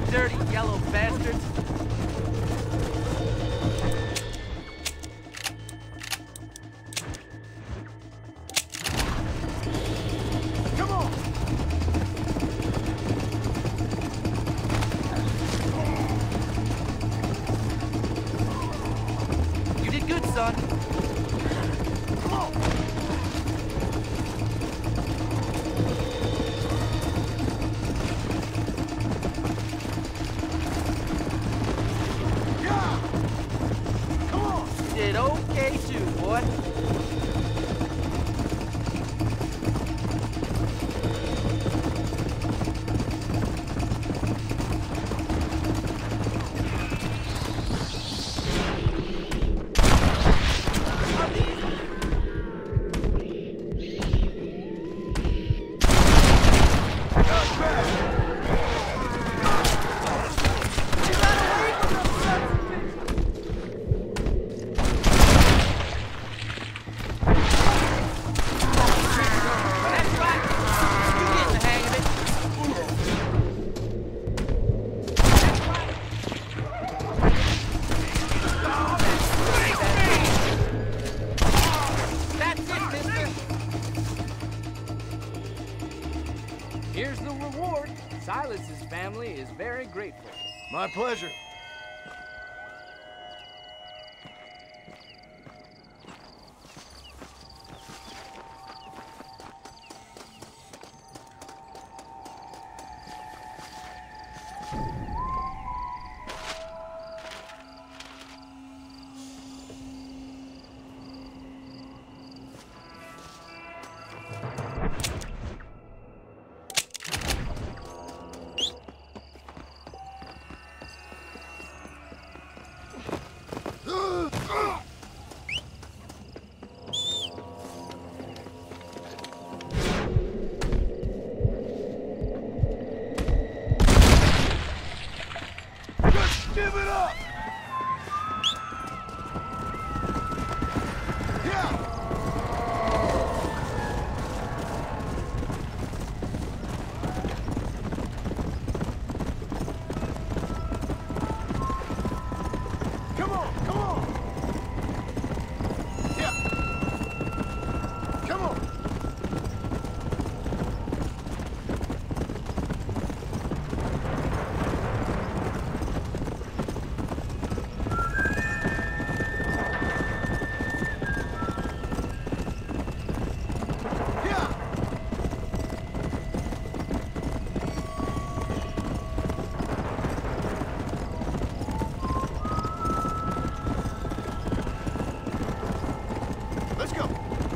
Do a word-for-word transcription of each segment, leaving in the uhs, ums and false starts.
dirty yellow bastards! Come on! You did good, son. Come on! Yeah! Come on! You did okay too, boy. Here's the reward. Silas's family is very grateful. My pleasure. Give it up! Yeah! Come on, come on! Yeah! Come on! Let's go.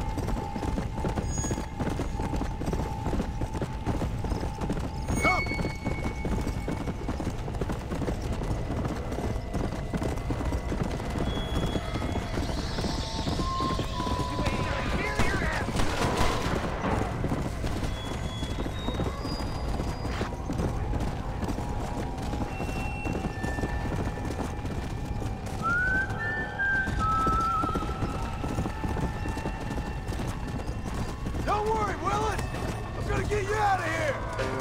Come. Don't worry, Willis. I'm gonna get you out of here.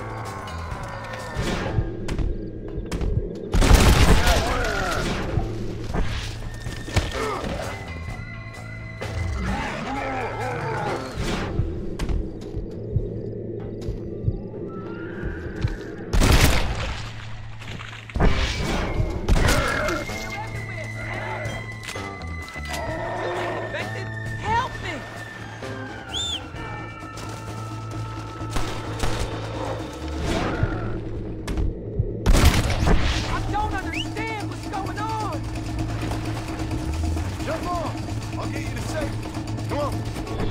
Help me! I don't understand what's going on! Jump on. I'll get you to safety. Come on.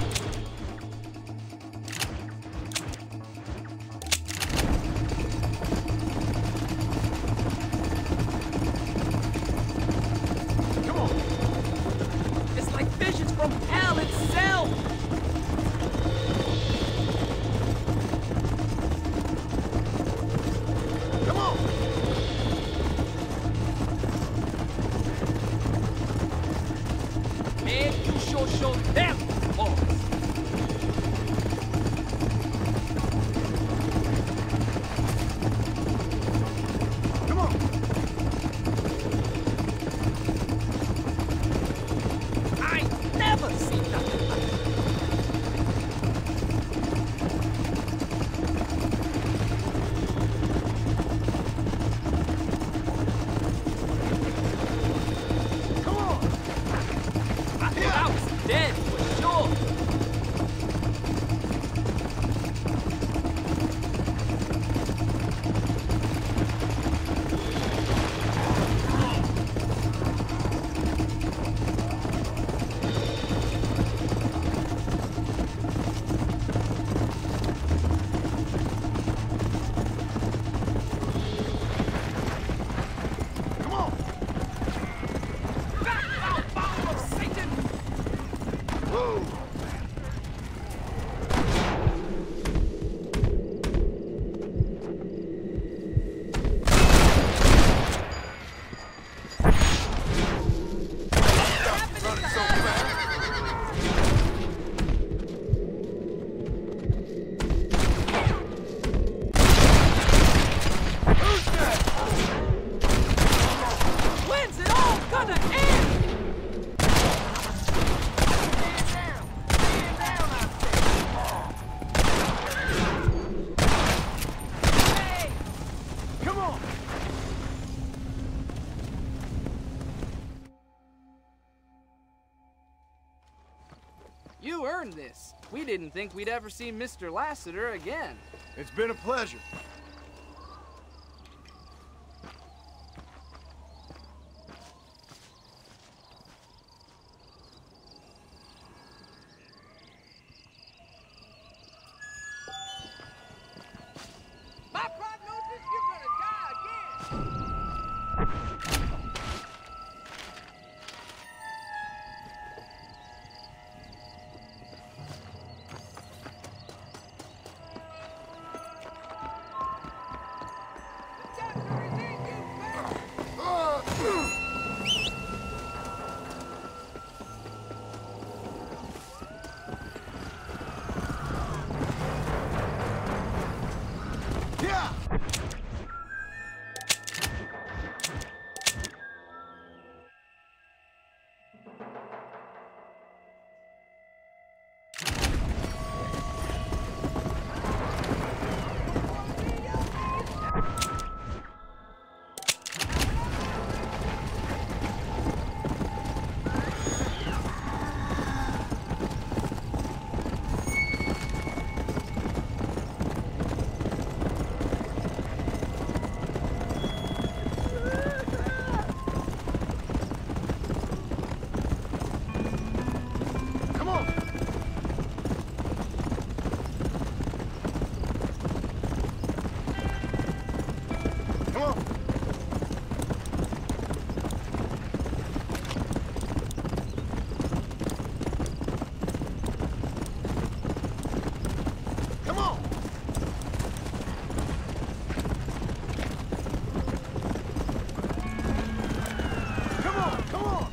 Come on. It's like visions from hell itself! Come on. Man, you sure show them balls! Come You earned this. We didn't think we'd ever see Mister Lassiter again. It's been a pleasure. My prognosis, you're gonna die again. The doctor is in you, man. Yeah! Come on! Come on! Come on! Come on! Come on!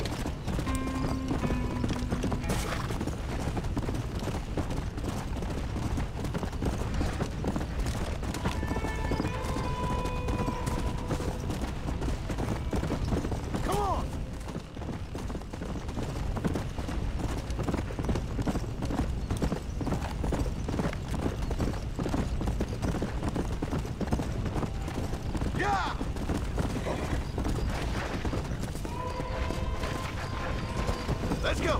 Come on! Yeah! Let's go!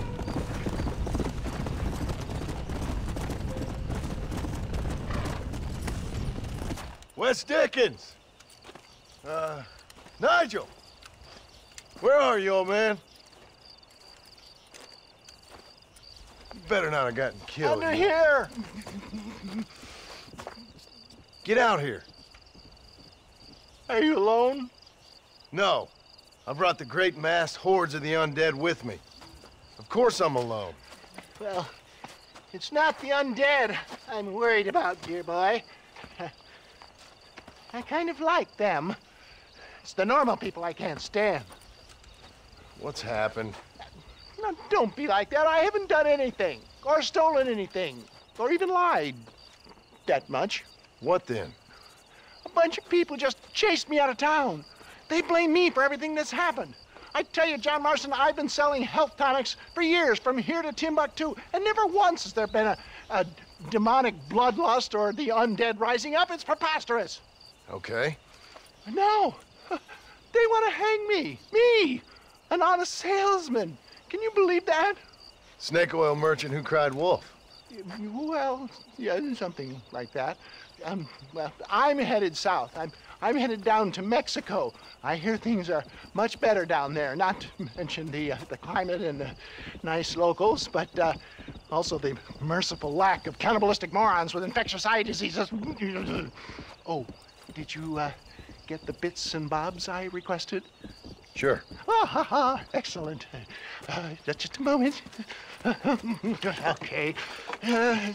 Wes Dickens! Uh, Nigel! Where are you, old man? You better not have gotten killed. Under here! Get out here. Are you alone? No. I brought the great mass hordes of the undead with me. Of course I'm alone. Well, it's not the undead I'm worried about, dear boy. I kind of like them. It's the normal people I can't stand. What's happened? Now, don't be like that. I haven't done anything, or stolen anything, or even lied that much. What then? A bunch of people just chased me out of town. They blame me for everything that's happened. I tell you, John Marston, I've been selling health tonics for years, from here to Timbuktu, and never once has there been a, a demonic bloodlust or the undead rising up. It's preposterous. Okay. No, they want to hang me. Me, an honest salesman. Can you believe that? Snake oil merchant who cried wolf. Well, yeah, something like that. Um, well, I'm headed south. I'm, I'm headed down to Mexico. I hear things are much better down there. Not to mention the, uh, the climate and the nice locals, but uh, also the merciful lack of cannibalistic morons with infectious eye diseases. Oh, did you uh, get the bits and bobs I requested? Sure. Ah, ha, ha. Excellent. Uh, just a moment. Okay. Uh,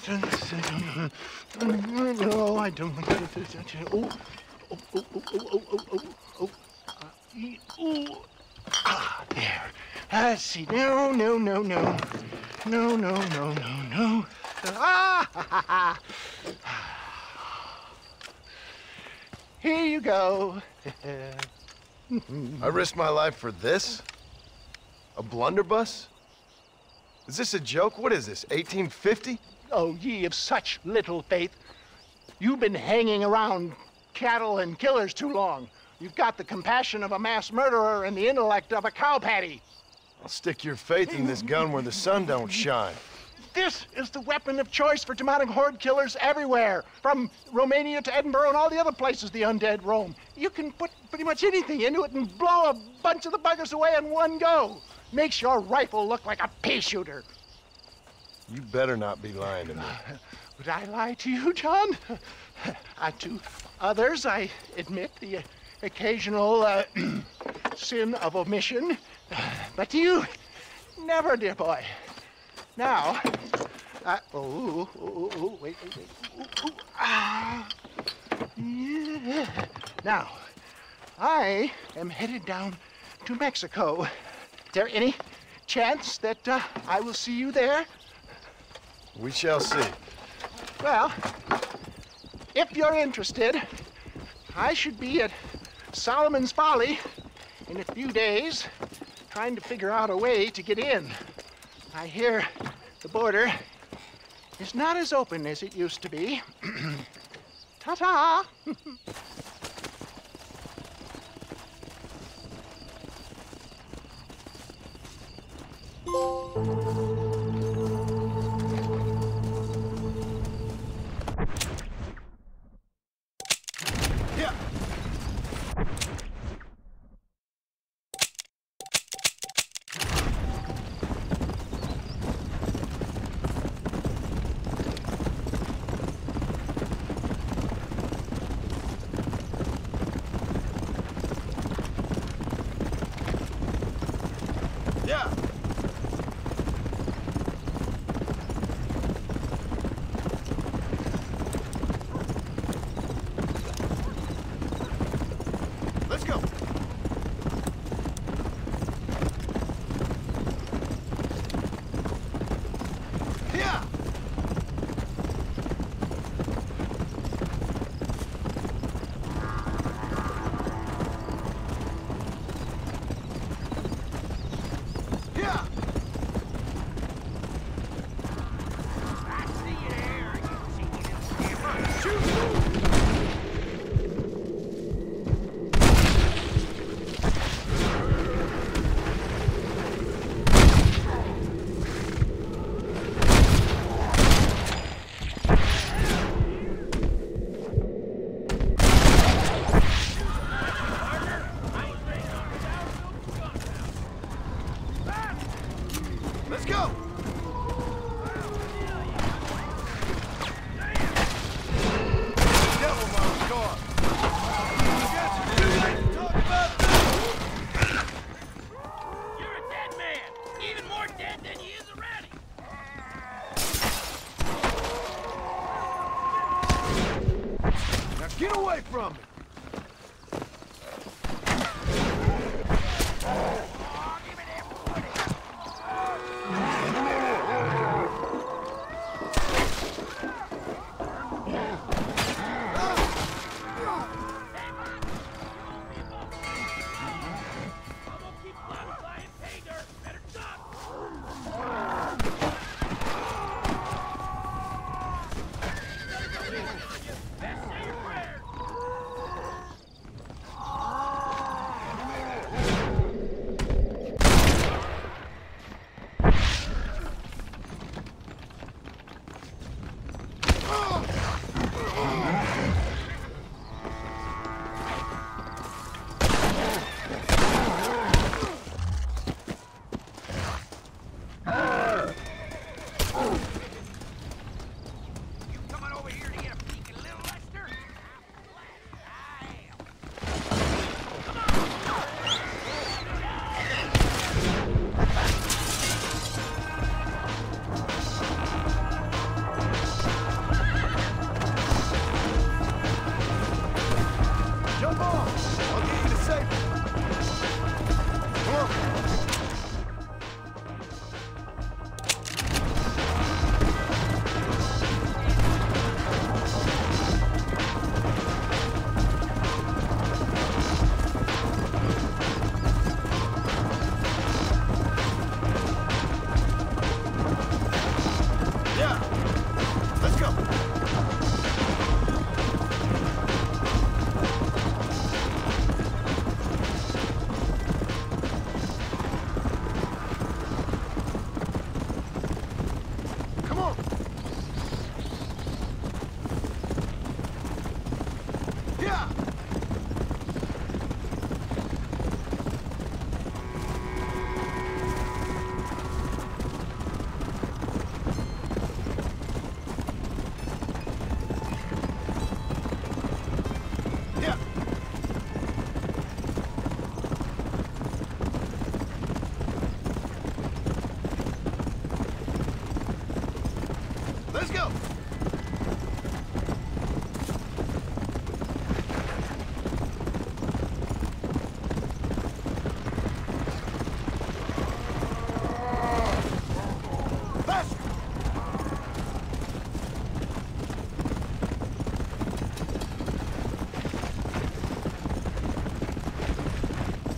no, I don't. Oh, oh, oh, oh, oh, oh, oh, oh. Uh, ooh. Ah, there. Let's see. No, no, no, no. No, no, no, no, no. Ah, ha, ha, ha. Here you go. I risked my life for this? A blunderbuss? Is this a joke? What is this, eighteen fifty? Oh, ye of such little faith. You've been hanging around cattle and killers too long. You've got the compassion of a mass murderer and the intellect of a cow patty. I'll stick your faith in this gun where the sun don't shine. This is the weapon of choice for demonic horde killers everywhere, from Romania to Edinburgh and all the other places the undead roam. You can put pretty much anything into it and blow a bunch of the buggers away in one go. Makes your rifle look like a pea shooter. You better not be lying to me. Would I lie to you, John? Uh, to others, I admit the occasional uh, sin of omission. But to you, never, dear boy. Now, uh, oh, ooh, ooh, ooh, wait, wait, wait. Ooh, ooh, ah. Yeah. Now, I am headed down to Mexico. Is there any chance that uh, I will see you there? We shall see. Well, if you're interested, I should be at Solomon's Folly in a few days, trying to figure out a way to get in. I hear the border is not as open as it used to be. Ta-ta!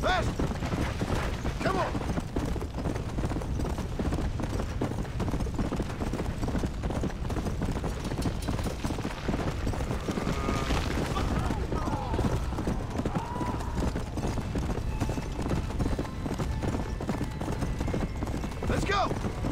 Faster! Come on! Let's go!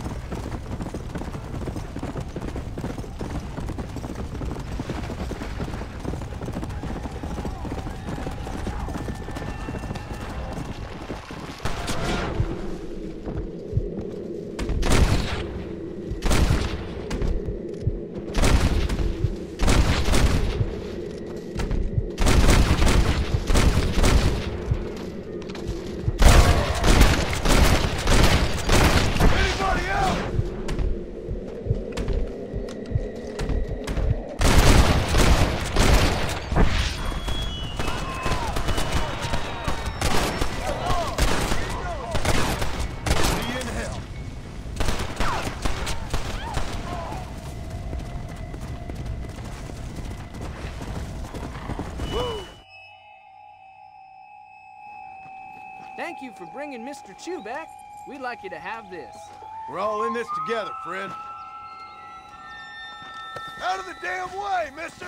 Thank you for bringing Mister Chew back. We'd like you to have this. We're all in this together, friend. Out of the damn way, mister!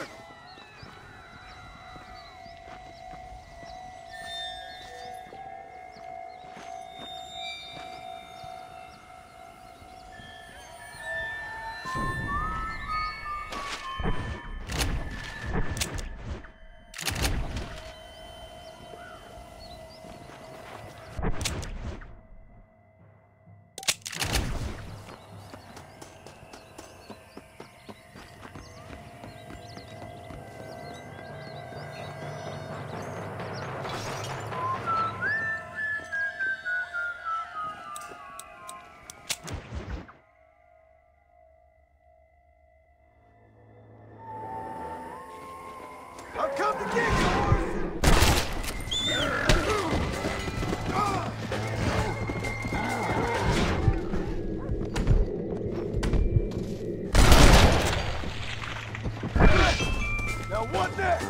I've come to get yours! Now what next?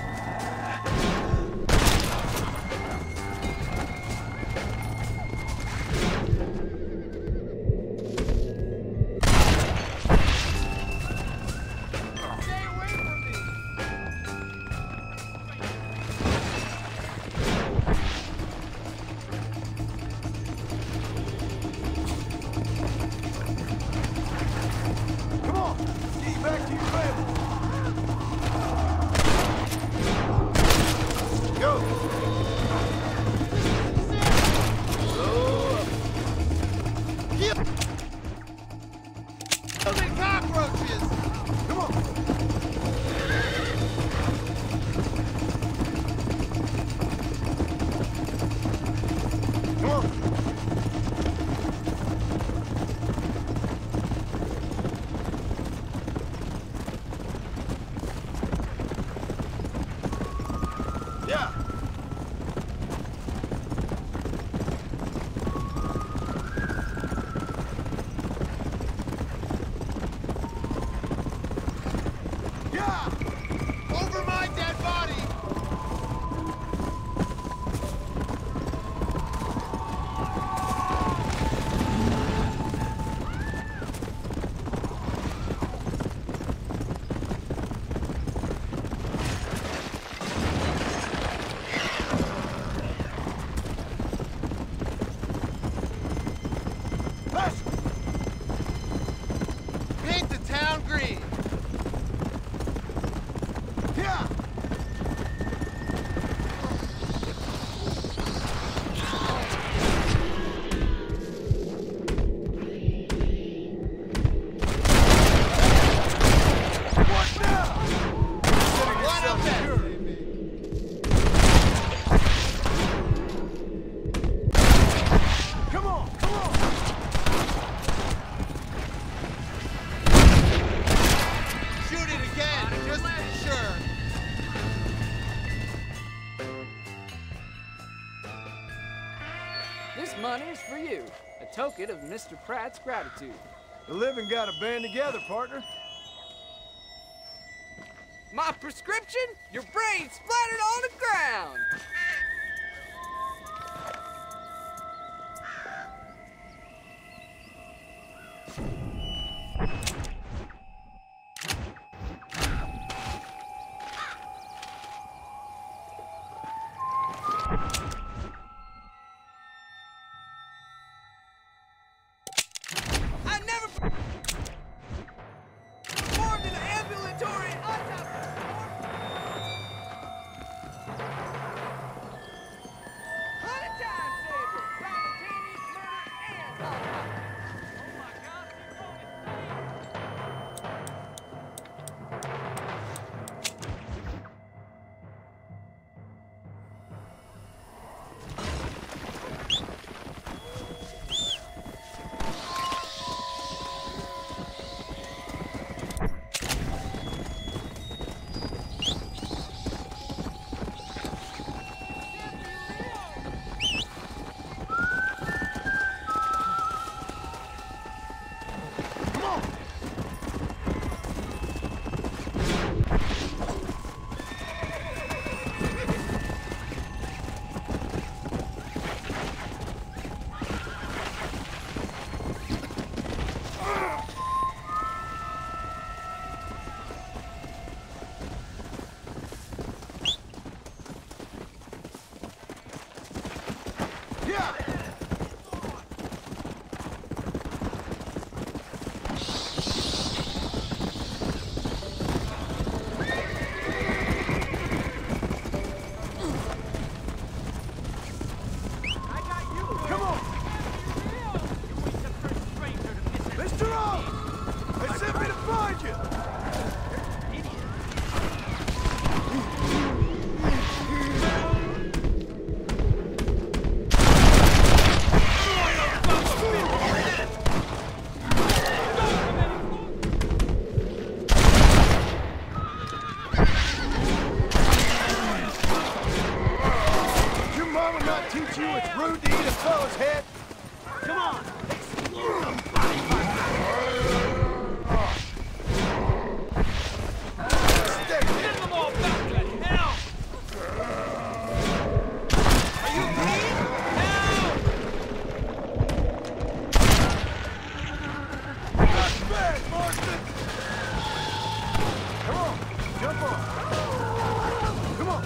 Back to your family. Go. Oh. Yeah. Killing cockroaches. Come on. Come on. Yeah. Yeah. Over my dead body. Paint the town green. Yeah. What now? What up there? Come on, come on. Shoot it again, just to be sure. This money is for you, a token of Mister Pratt's gratitude. The living gotta band together, partner. My prescription? Your brain splattered on the ground! I never performed an ambulatory autopsy. Hundred time saver, simultaneous murder and autopsy. Oh my God, she's on teach you it's rude to eat a fellow's head? Come on! Stay Send them all back to hell! Are you bleeding? Help! Not bad, Marston! Come on, jump on! Come on!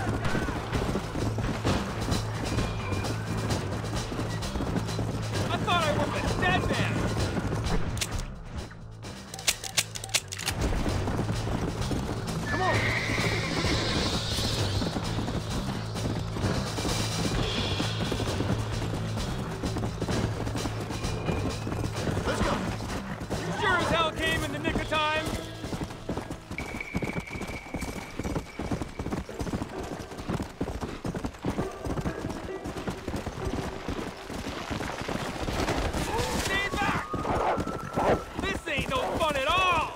I thought I was a dead man! Come on! Let's go! You sure as hell came in the nick of time? Stay back! This ain't no fun at all!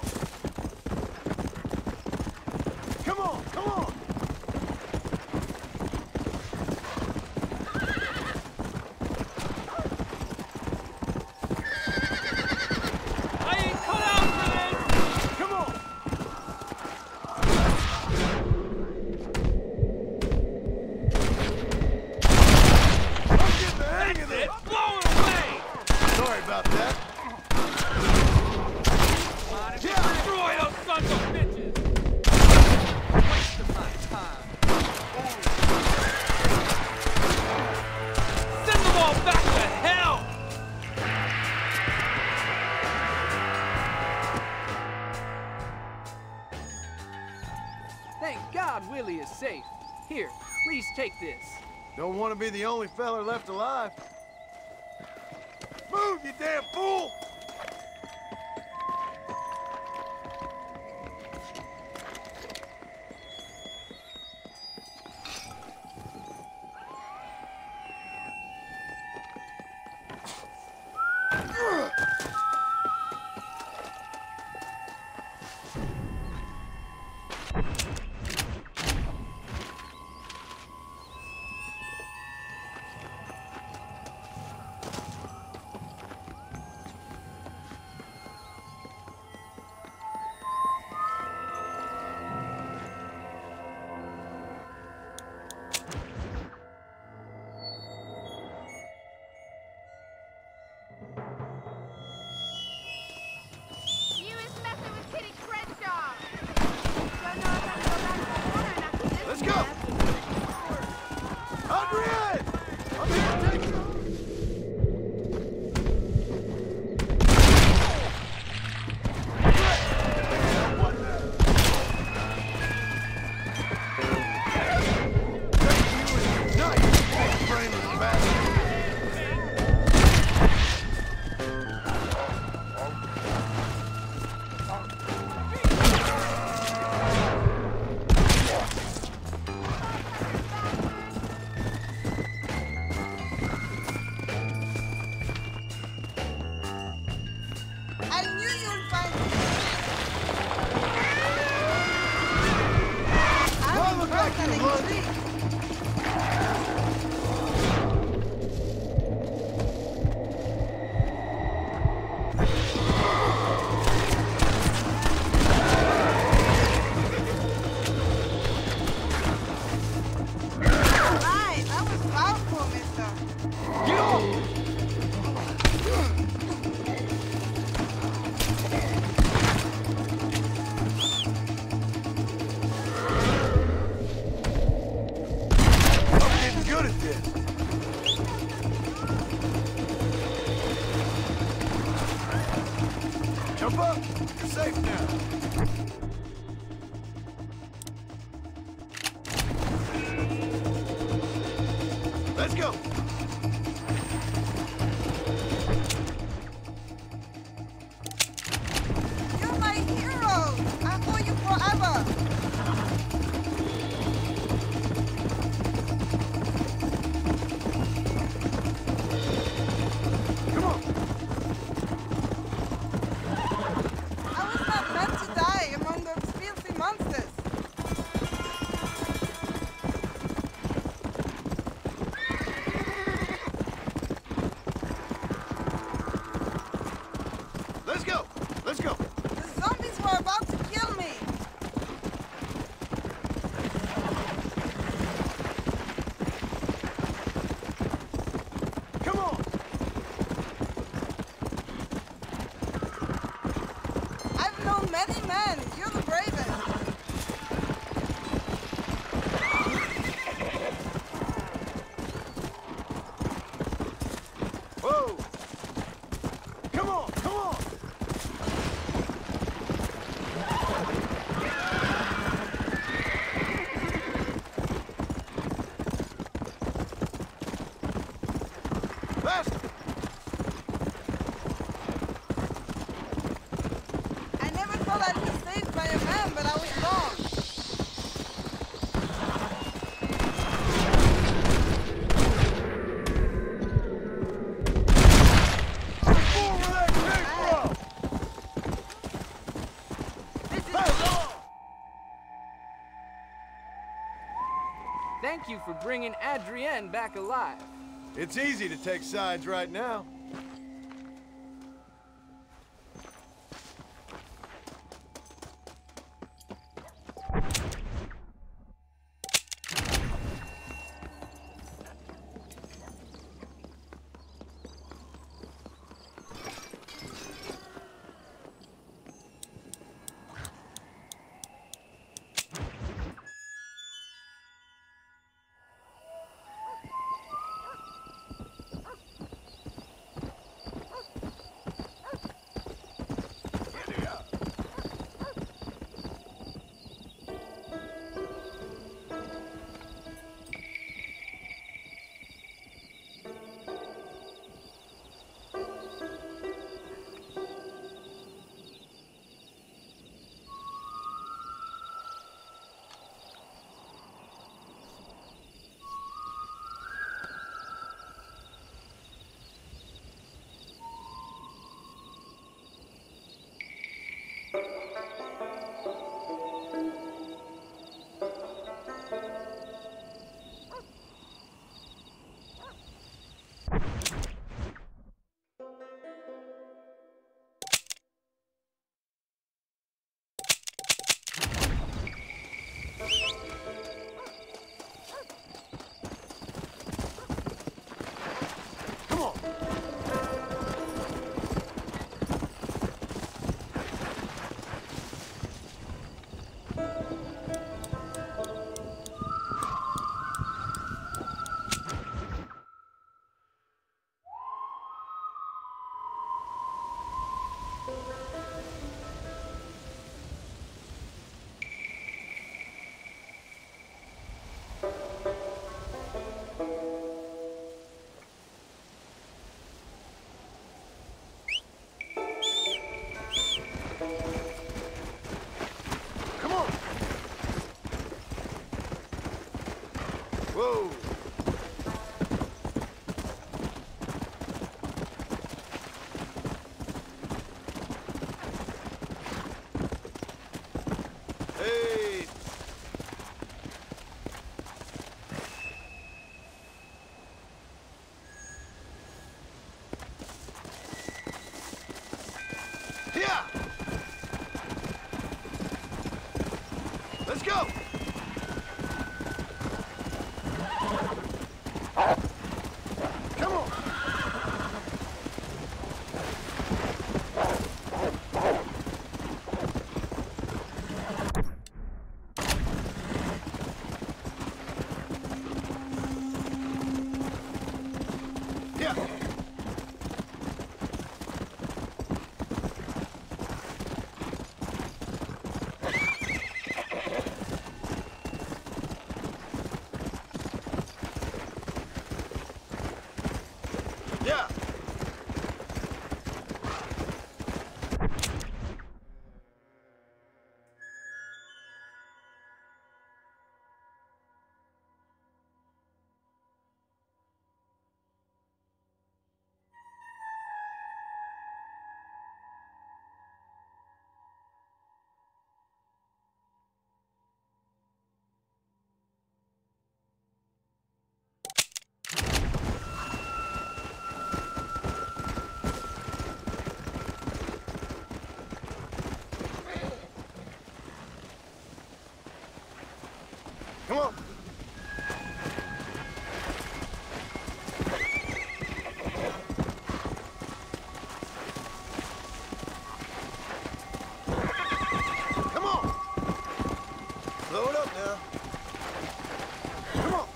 Come on, come on! I ain't cut out for this! Come on! I'm getting the hang of this! It's blowing away! Sorry about that. Destroy those sons of bitches! Waste of my time. Send them all back to hell! Thank God Willie is safe. Here, please take this. Don't want to be the only feller left alive. Move, you damn fool! Adrian! I'm here to take you. I knew you'd find me. I'm look like you, broken Lud. tree. Right, that was powerful, mister. Get off! I'm getting good at this. Jump up! You're safe now. Let's go! You're my hero. I owe you forever. Come on! I was not meant to die among those filthy monsters. Let's go! Let's go! The zombies were about to kill me. Come on! I've known many men. You're the bravest. Whoa! Come on! Come on! Faster! I never thought I'd be saved by a man, but I was wrong. More where that came from! Faster! Thank you for bringing Adrienne back alive. It's easy to take sides right now. Yeah. Yeah. Come on. Come on. Slow it up now. Come on.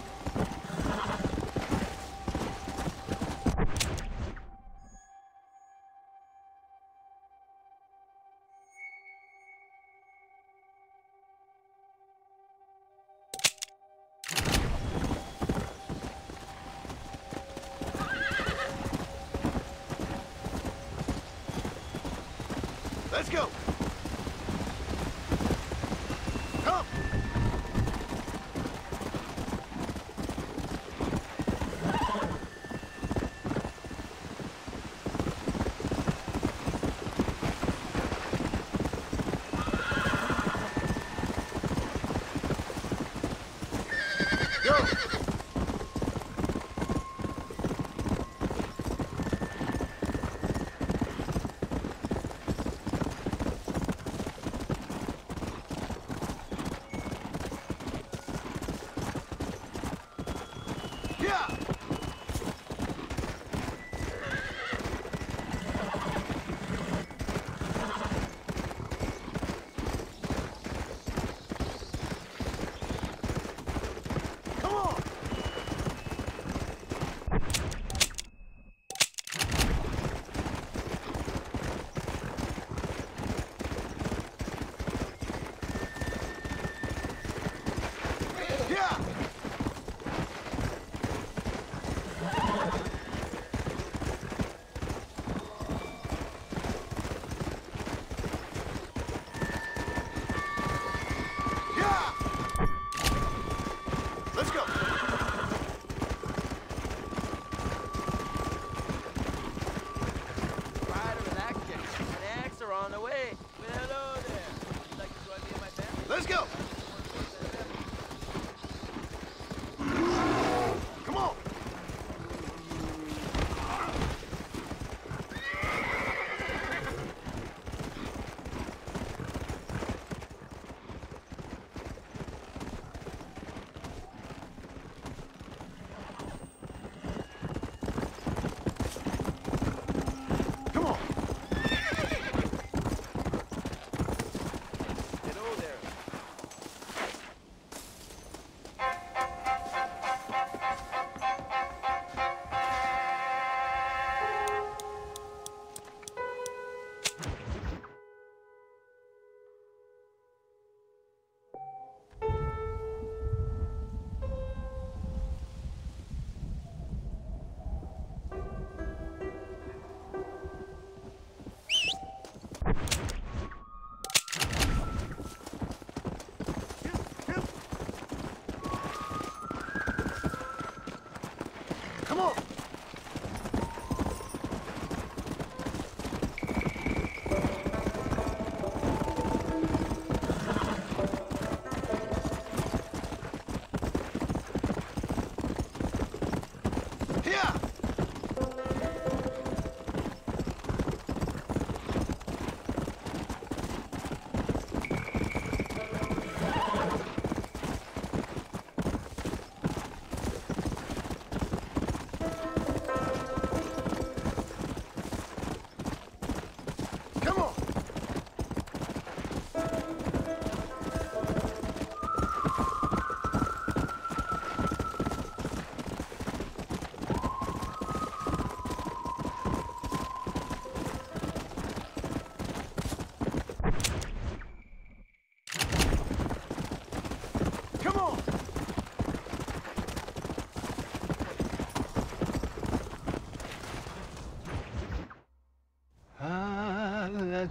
Let's go. Come. Go. Yeah. Come on. Yeah. Yeah. Let's go. Rider with action. An axe are on the way. Well, hello there. Would you like to join me and my family? Let's go. Come on. Come on. Hello there. Come on. Here.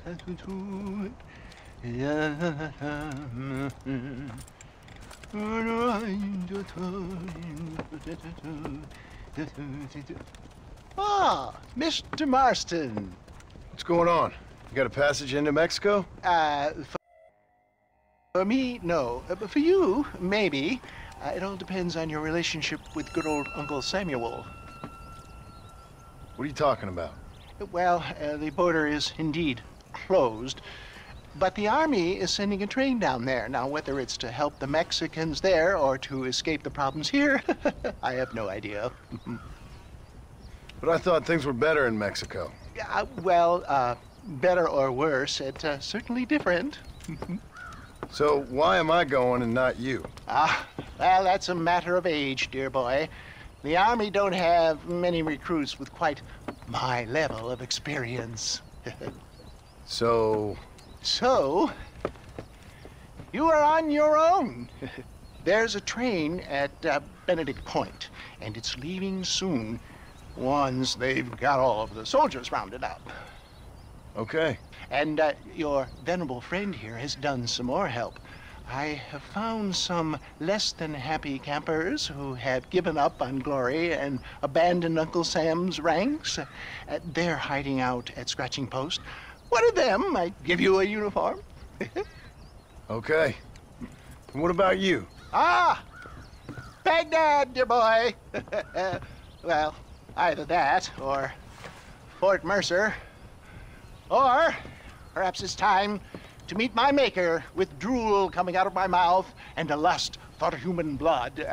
Ah, Mister Marston. What's going on? You got a passage into Mexico? Uh, for, for me, no. Uh, but for you, maybe. Uh, it all depends on your relationship with good old Uncle Samuel. What are you talking about? Well, uh, the border is indeed closed, but the Army is sending a train down there. Now, whether it's to help the Mexicans there or to escape the problems here, I have no idea. But I thought things were better in Mexico. Uh, well, uh, better or worse, it's uh, certainly different. So why am I going and not you? Ah, well, that's a matter of age, dear boy. The Army don't have many recruits with quite my level of experience. So... So, you are on your own. There's a train at uh, Benedict Point, and it's leaving soon once they've got all of the soldiers rounded up. Okay. And uh, your venerable friend here has done some more help. I have found some less than happy campers who have given up on glory and abandoned Uncle Sam's ranks. Uh, they're hiding out at Scratching Post. One of them might give you a uniform. Okay. And what about you? Ah! Baghdad, dear boy. Well, either that or Fort Mercer. Or perhaps it's time to meet my maker with drool coming out of my mouth and a lust for human blood.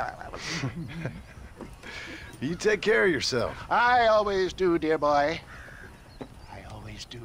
You take care of yourself. I always do, dear boy. I always do.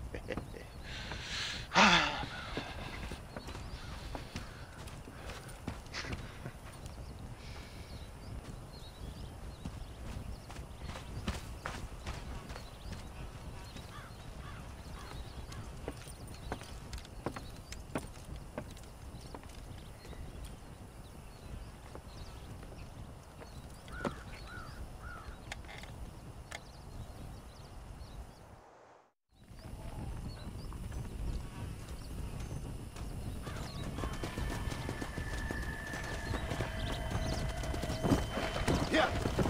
Yeah.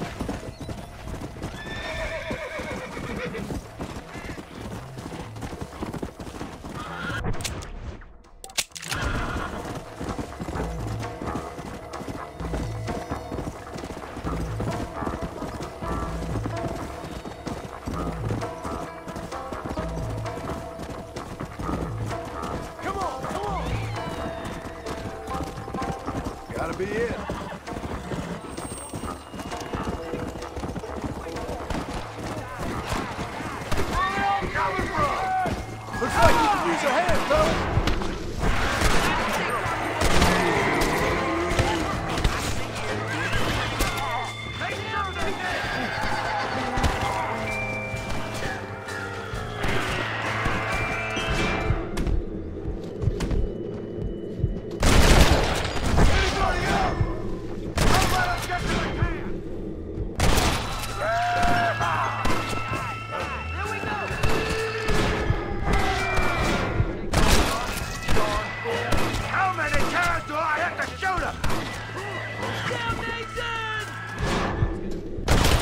Come on, come on. Gotta be it. Looks like you can use a hand, fellas. Make sure they're dead! Anybody else? Don't let us get to the camp! Here we go! How many times do I have to shoot him? Damn, Nathan!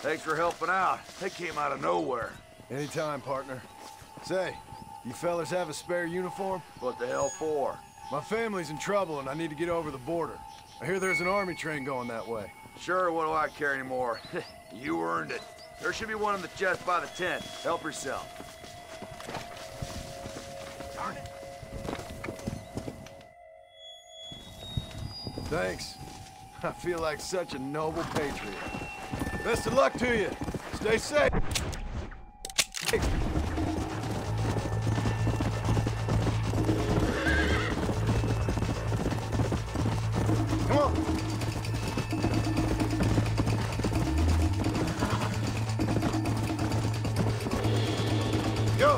Thanks for helping out. They came out of nowhere. Anytime, partner. Say, you fellas have a spare uniform? What the hell for? My family's in trouble and I need to get over the border. I hear there's an army train going that way. Sure, what do I care anymore? You earned it. There should be one in the chest by the tent. Help yourself. Thanks. I feel like such a noble patriot. Best of luck to you. Stay safe. Come on. Go.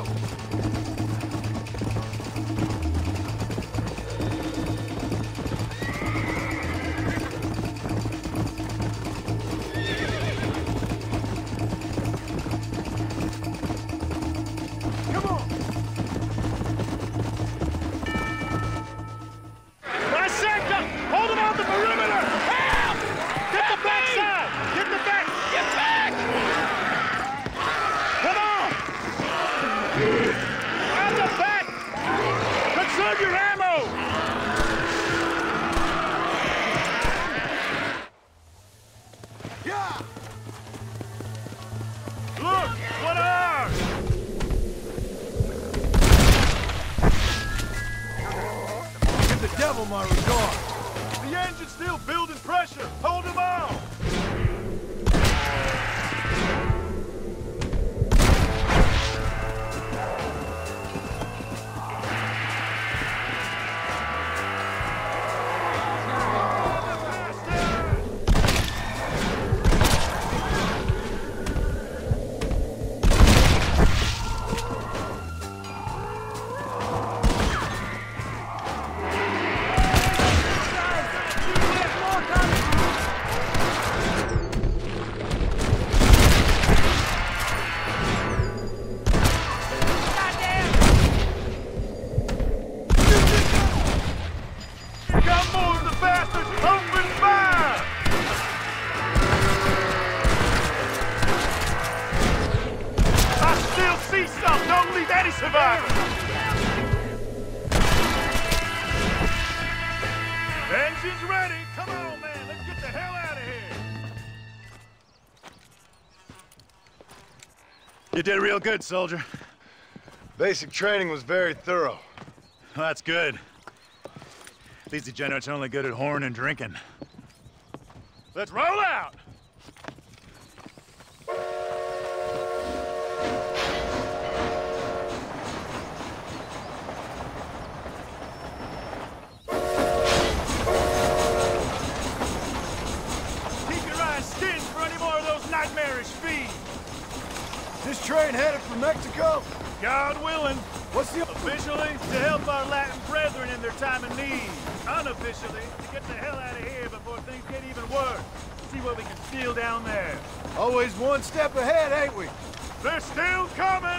My regard. The engine's still building pressure. Hold them on. Engine's ready! Come on, man! Let's get the hell out of here! You did real good, soldier. Basic training was very thorough. Well, that's good. These degenerates are only good at whoring and drinking. Let's roll out! Nightmarish feed. This train headed for Mexico? God willing. What's the... Officially, to help our Latin brethren in their time of need. Unofficially, to get the hell out of here before things get even worse. See what we can steal down there. Always one step ahead, ain't we? They're still coming!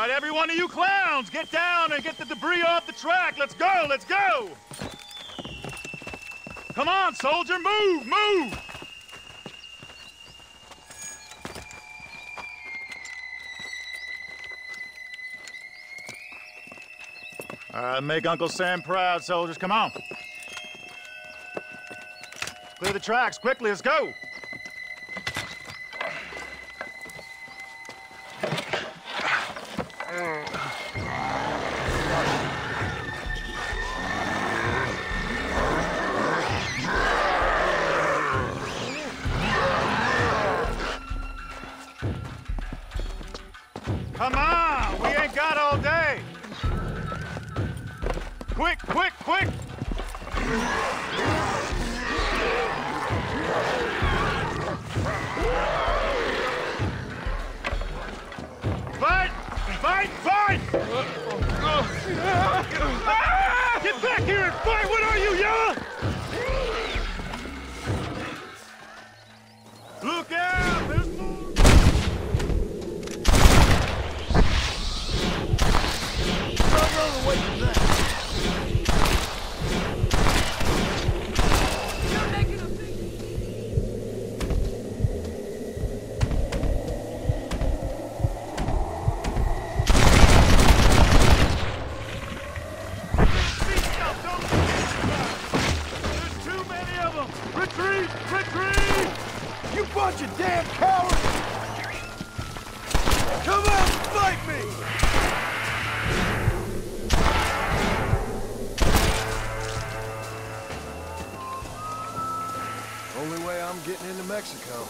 right, every one of you clowns, get down and get the debris off the track. Let's go, let's go! Come on, soldier, move, move! All right, make Uncle Sam proud, soldiers. Come on. Clear the tracks, quickly, let's go! Come on, we ain't got all day. Quick, quick, quick! Fight! Fight! Fight! Get back here and fight! What are you, Yella? Look out! There's more! Don't run away from that. You're making a big... There's too many of them! Retreat! Retreat! You bunch of damn cowards! Come out and fight me! Only way I'm getting into Mexico.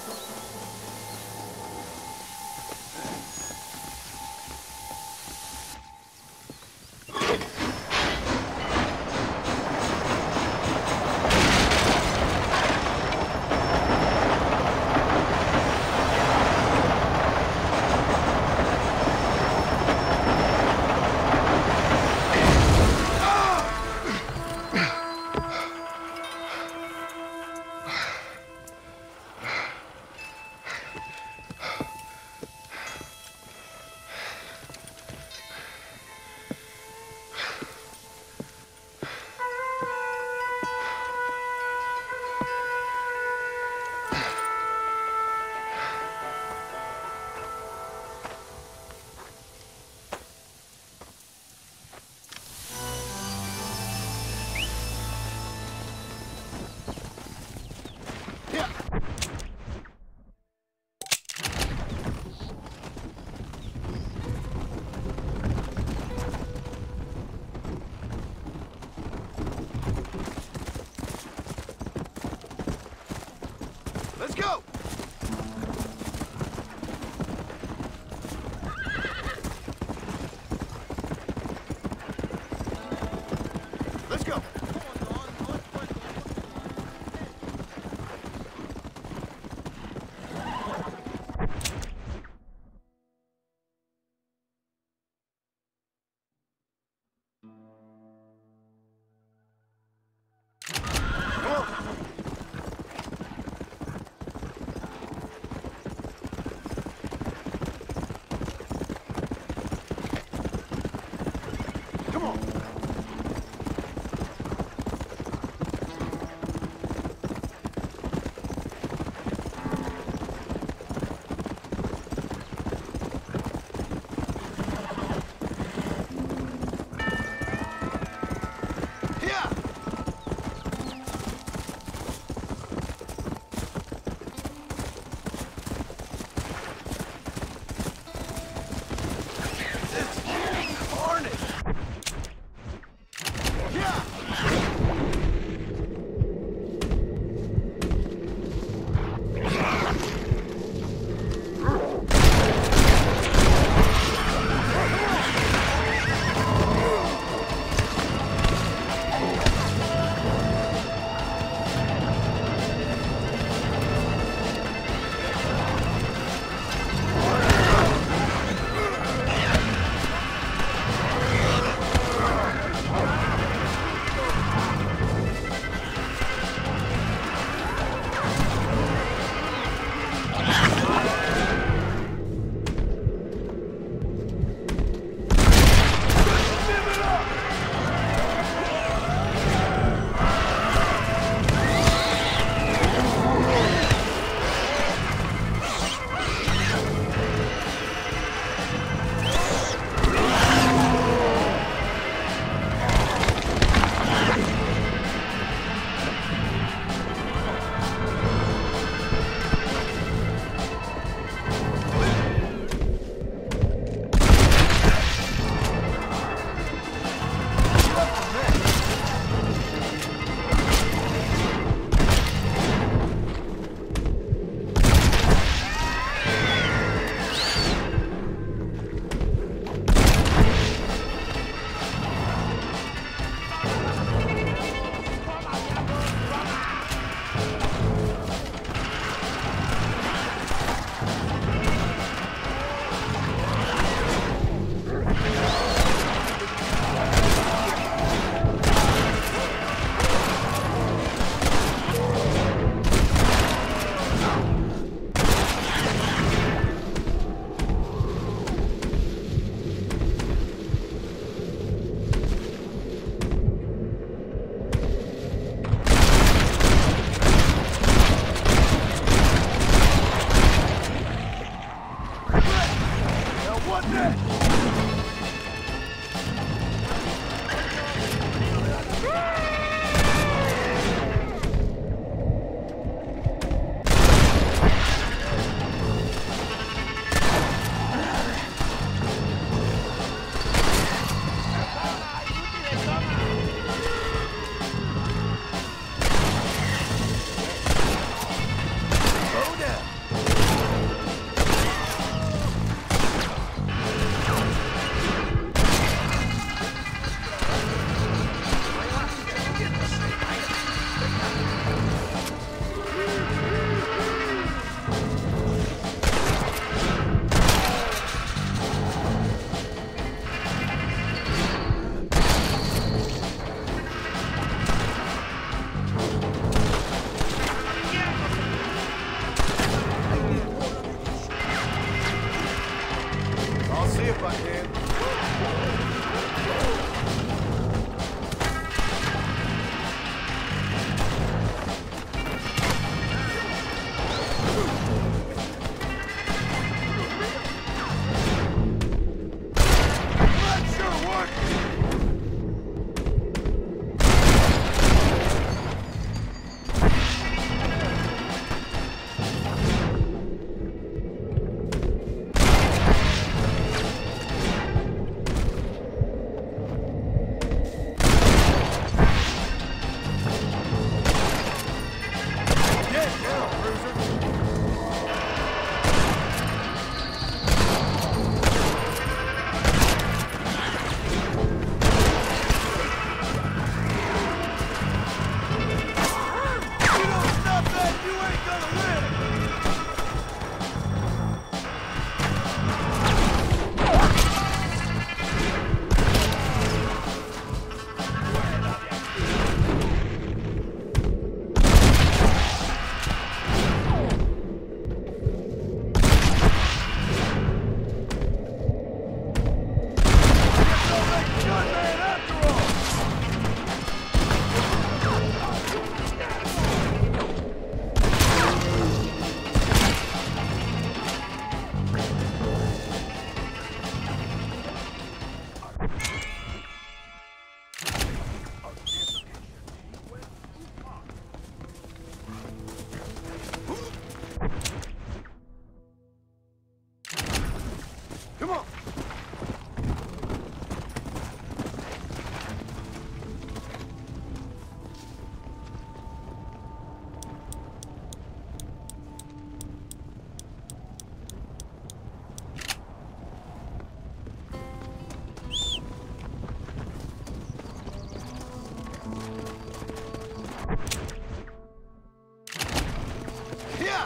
Come on! Yeah!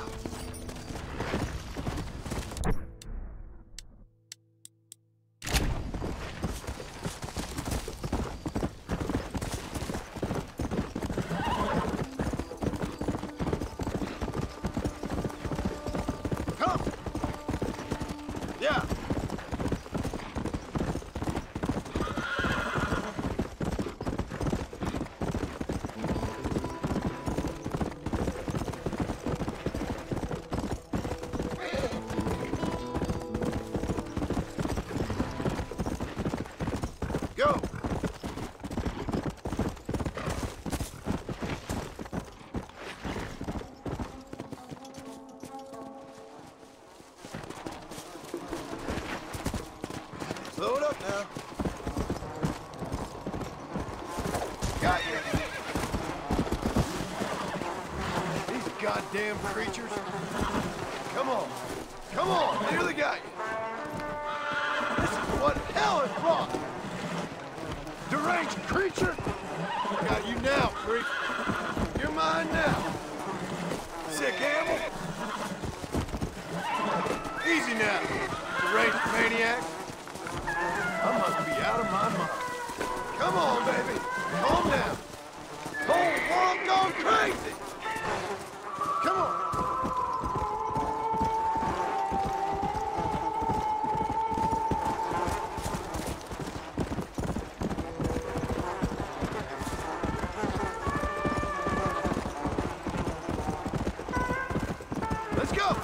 Come! Yeah! Go! Slow it up now. Got you! These goddamn creatures. Come on. Come on, nearly got you. This is what hell is wrong. Deranged creature! Got you now, freak. You're mine now. Sick animal. Easy now, deranged maniac. I must be out of my mind. Come on, baby. Calm down. Whole world gone crazy. Come on. Let's go!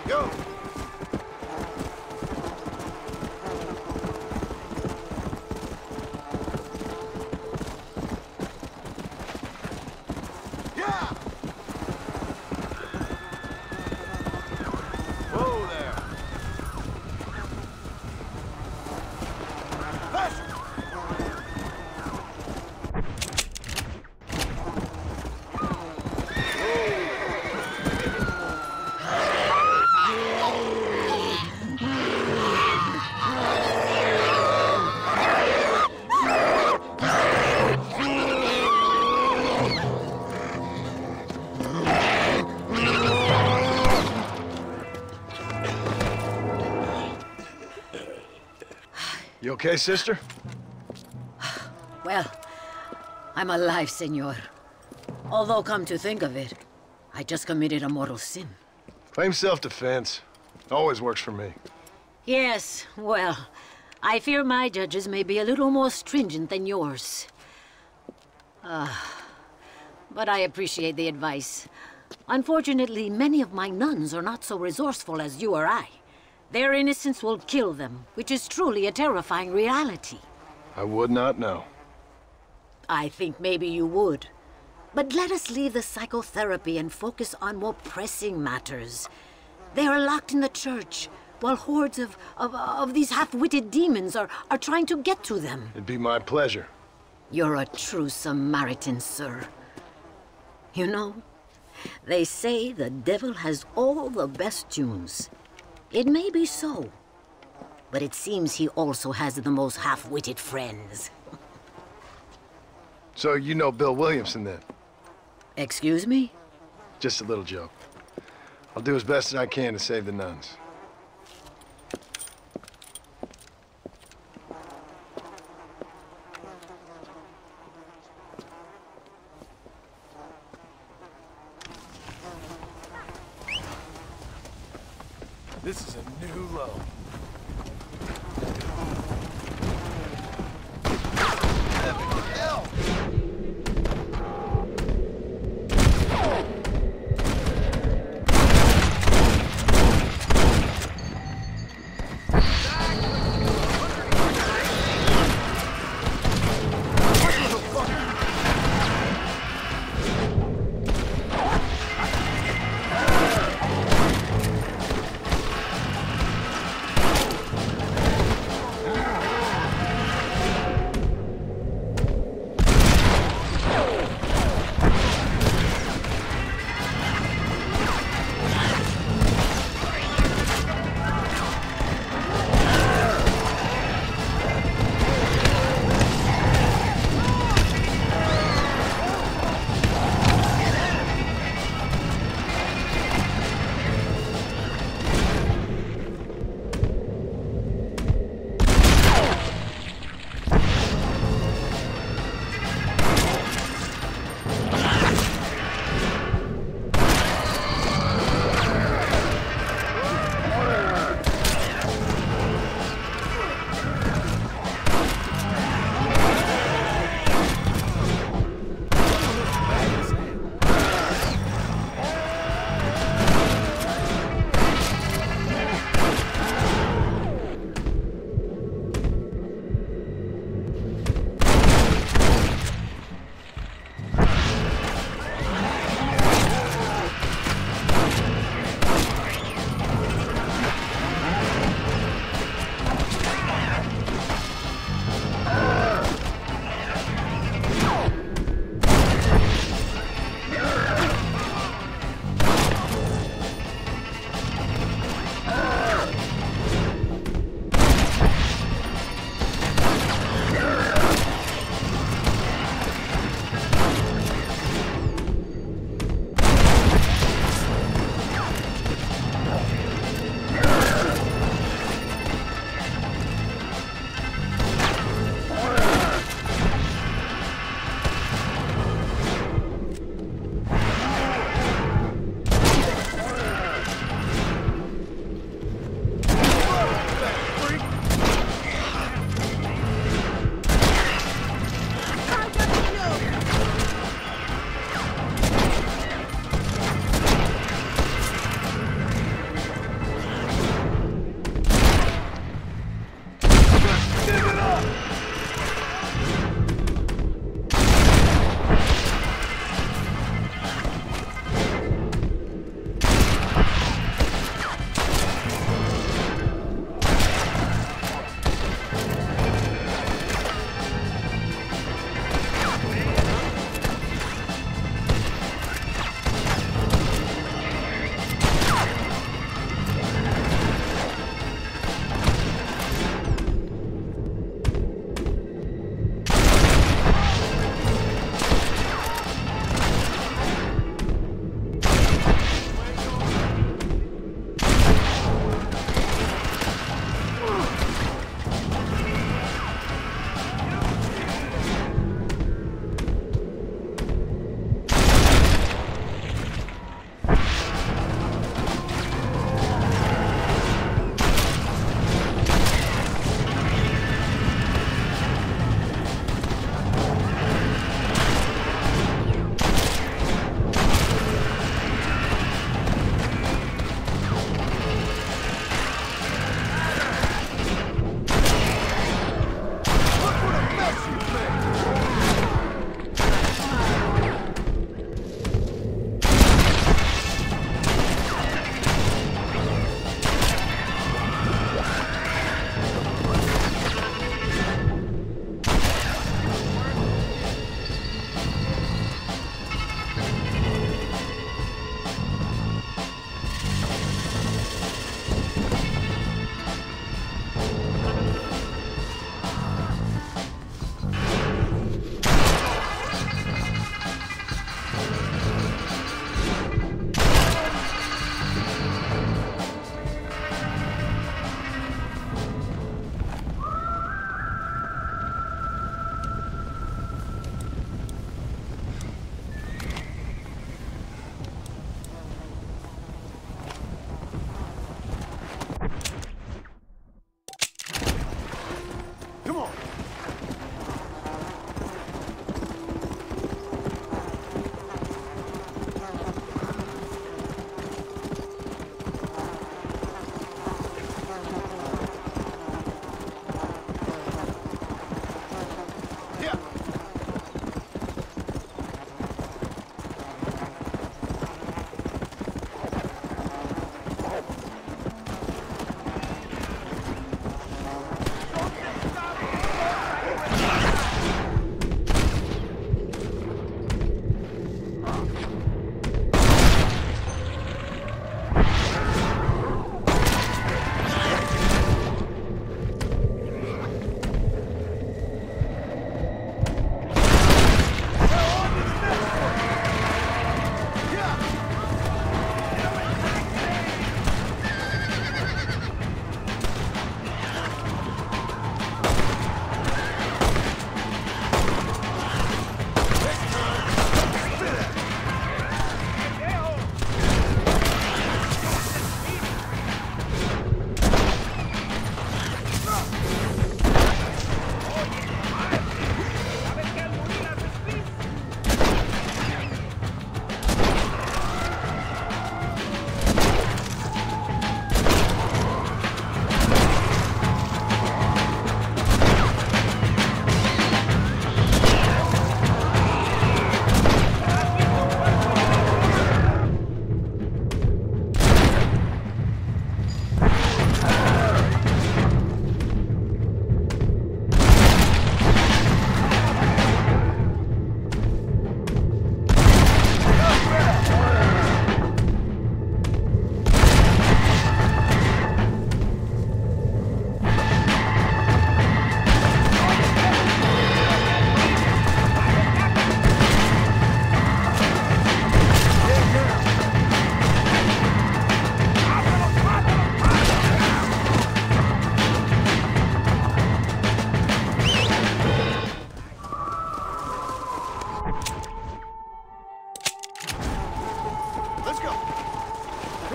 Go! Yeah! Whoa there! Faster! You okay, sister? Well, I'm alive, senor. Although, come to think of it, I just committed a mortal sin. Claim self-defense. Always works for me. Yes, well, I fear my judges may be a little more stringent than yours. Ah, but I appreciate the advice. Unfortunately, many of my nuns are not so resourceful as you or I. Their innocence will kill them, which is truly a terrifying reality. I would not know. I think maybe you would. But let us leave the psychotherapy and focus on more pressing matters. They are locked in the church, while hordes of, of, of these half-witted demons are, are trying to get to them. It'd be my pleasure. You're a true Samaritan, sir. You know, they say the devil has all the best tunes. It may be so, but it seems he also has the most half-witted friends. So you know Bill Williamson, then? Excuse me? Just a little joke. I'll do as best as I can to save the nuns. This is a new low.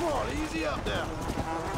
Come on, easy up now.